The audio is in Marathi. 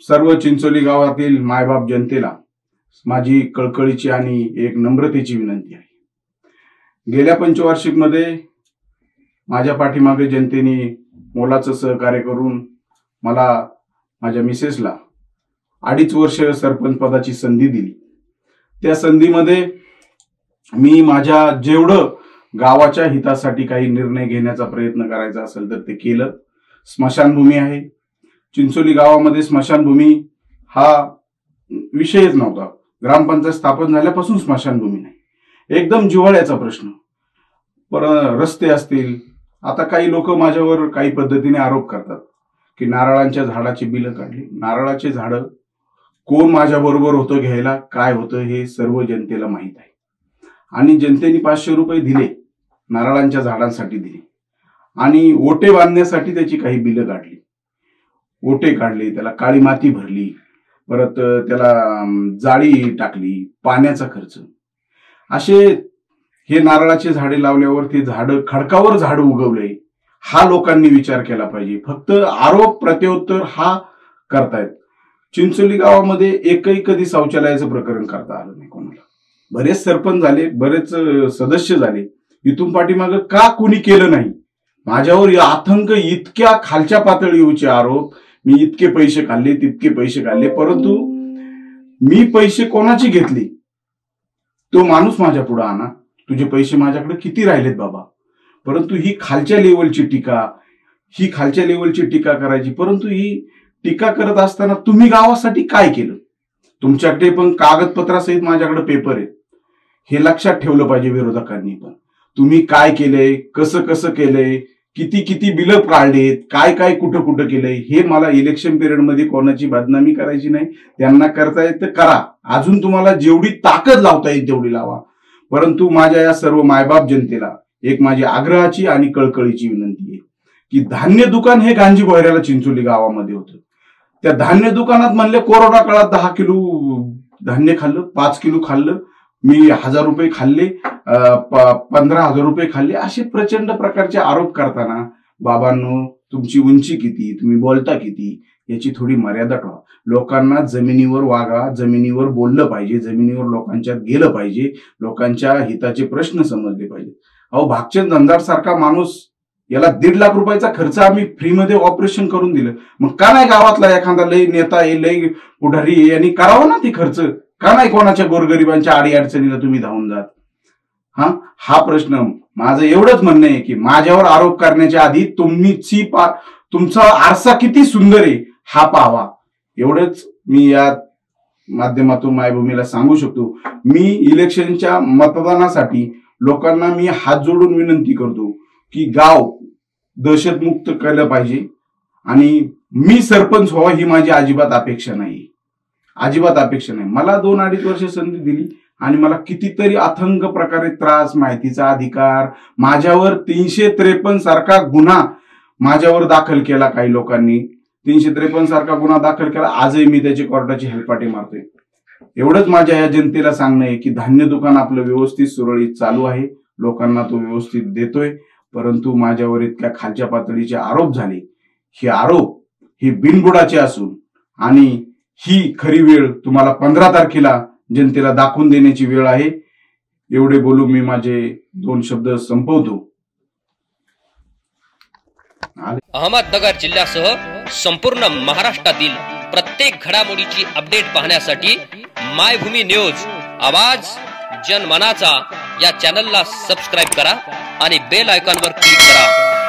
सर्व चिंचोली गावातील मायबाप जनतेला माझी कळकळीची आणि एक नम्रतेची विनंती आहे। गेल्या पंचवार्षिक मध्ये माझ्या पाठीमागे जनतेने मोलाचं सहकार्य करून मला माझ्या मिसेसला 2.5 वर्ष सरपंच पदाची संधी दिली। त्या संधीमध्ये मी माझ्या जेवढं गावाच्या हितासाठी काही निर्णय घेण्याचा प्रयत्न करायचा असेल तर ते केलं। स्मशानभूमी आहे चिंचोली गावामध्ये, स्मशानभूमी हा विषयच नव्हता। ग्रामपंचायत स्थापन झाल्यापासून स्मशानभूमी नाही, एकदम जिव्हाळ्याचा प्रश्न। पर रस्ते असतील, आता काही लोक माझ्यावर काही पद्धतीने आरोप करतात की नारळांच्या झाडाची बिलं काढली। नारळाचे झाड कोण माझ्या बरोबर होतं घ्यायला, काय होतं हे सर्व जनतेला माहित आहे। आणि जनतेने 500 रुपये दिले, नारळांच्या झाडांसाठी दिले आणि ओटे बांधण्यासाठी त्याची काही बिलं काढली। ओटे काढले, त्याला काळी माती भरली, परत त्याला जाळी टाकली, पाण्याचा खर्च। असे हे नारळाचे झाडे लावल्यावर ते झाड खडकावर झाड उगवले हा लोकांनी विचार केला पाहिजे। फक्त आरोप प्रत्युत्तर हा करतायत। चिंचोली गावामध्ये एकही कधी शौचालयाचं प्रकरण करता आलं नाही कोणाला। बरेच सरपंच झाले, बरेच सदस्य झाले, इथून पाठीमागे का कुणी केलं नाही। माझ्यावर आतंक इतक्या खालच्या पातळीवरचे आरोप, मी इतके पैसे खाल्ले, तितके पैसे खाल्ले, परंतु मी पैसे कोणाचे घेतले तो माणूस माझ्या पुढे आणा, तुझे पैसे माझ्याकडे किती राहिलेत बाबा। परंतु ही खालच्या लेवलची टीका, ही खालच्या लेवलची टीका करायची। परंतु ही टीका करत असताना तुम्ही गावासाठी काय केलं, तुमच्याकडे पण कागदपत्रासहित माझ्याकडे पेपर आहेत, हे लक्षात ठेवलं पाहिजे विरोधकांनी पण। तुम्ही काय केलंय, कसं कसं केलंय, किती किती बिलं काढलेत, काय काय कुठं कुठं केलंय, हे मला इलेक्शन पिरियड मध्ये कोणाची बदनामी करायची नाही। त्यांना करता येत तर करा, अजून तुम्हाला जेवढी ताकद लावता येईल तेवढी लावा। परंतु माझ्या या सर्व मायबाप जनतेला एक माझी आग्रहाची आणि कळकळीची विनंती आहे की धान्य दुकान हे गांजी बोहऱ्याला चिंचोली गावामध्ये होतं। त्या धान्य दुकानात म्हणले कोरोना काळात 10 किलो धान्य खाल्लं, 5 किलो खाल्लं, मी 1000 रुपये खाल्ले, 15,000 रुपये खाल्ले, असे प्रचंड प्रकारचे आरोप करताना बाबांनो तुमची उंची किती, तुम्ही बोलता किती, याची थोडी मर्यादा ठेवा। लोकांना जमिनीवर वागा, जमिनीवर बोललं पाहिजे, जमिनीवर लोकांच्यात गेलं पाहिजे, लोकांच्या हिताचे प्रश्न समजले पाहिजे। अहो भागचंद धनदार सारखा माणूस, याला 1.5 लाख रुपयाचा खर्च आम्ही फ्रीमध्ये ऑपरेशन करून दिलं, मग का नाही गावातला एखादा लय नेता लय पुढारी यांनी करावं ना ते खर्च, का नाही कोणाच्या गोरगरिबांच्या आडी अडचणीला तुम्ही धावून जात। हा प्रश्न माझं एवढंच म्हणणं आहे की माझ्यावर आरोप करण्याच्या आधी तुमचा आरसा किती सुंदर आहे हा पाहावा, एवढंच मी या माध्यमातून मायभूमीला सांगू शकतो। मी इलेक्शनच्या मतदानासाठी लोकांना मी हात जोडून विनंती करतो की गाव दहशतमुक्त केलं पाहिजे आणि मी सरपंच व्हावा ही माझी अजिबात अपेक्षा नाही, अजिबात अपेक्षा नाही। मला 2-2.5 वर्ष संधी दिली आणि मला कितीतरी अथंग प्रकारे त्रास, माहितीचा अधिकार, माझ्यावर 353 सारखा गुन्हा माझ्यावर दाखल केला काही लोकांनी, 353 सारखा गुन्हा दाखल केला। आजही मी त्याची कोर्टाची हेलपाटे मारतोय। एवढंच माझ्या या जनतेला सांगणं आहे की धान्य दुकान आपलं व्यवस्थित सुरळीत चालू आहे, लोकांना तो व्यवस्थित देतोय। परंतु माझ्यावर इतक्या खालच्या पातळीचे आरोप झाले, हे आरोप हे बिनबुडाचे असून आणि ही खरी वेळ तुम्हाला 15 तारखेला जनतेला दाखवून देण्याची वेळ आहे। एवढे बोलून मी माझे 2 शब्द संपवतो। अहमदनगर जिल्ह्यासह संपूर्ण महाराष्ट्रातील प्रत्येक घडामोडीची अपडेट पाहण्यासाठी मायभूमी न्यूज आवाज जनमनाचा या चॅनलला सबस्क्राइब करा आणि बेल आयकॉनवर क्लिक करा।